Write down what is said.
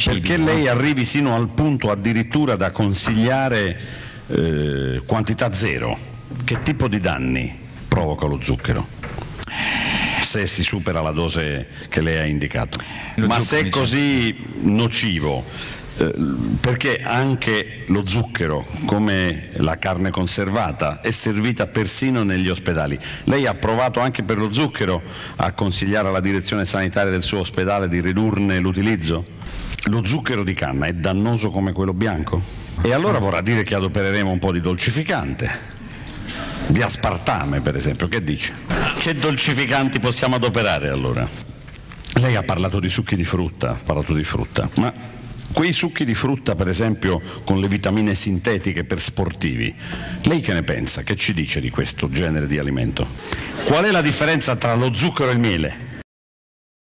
cibi. Perché lei arrivi sino al punto addirittura da consigliare quantità zero? Che tipo di danni provoca lo zucchero? Se si supera la dose che lei ha indicato. Ma se è così nocivo, perché anche lo zucchero, come la carne conservata, è servita persino negli ospedali. Lei ha provato anche per lo zucchero a consigliare alla direzione sanitaria del suo ospedale di ridurne l'utilizzo? Lo zucchero di canna è dannoso come quello bianco? E allora vorrà dire che adopereremo un po' di dolcificante, di aspartame per esempio. Che dice? Che dolcificanti possiamo adoperare allora? Lei ha parlato di succhi di frutta, ma quei succhi di frutta per esempio con le vitamine sintetiche per sportivi, lei che ne pensa? Che ci dice di questo genere di alimento? Qual è la differenza tra lo zucchero e il miele?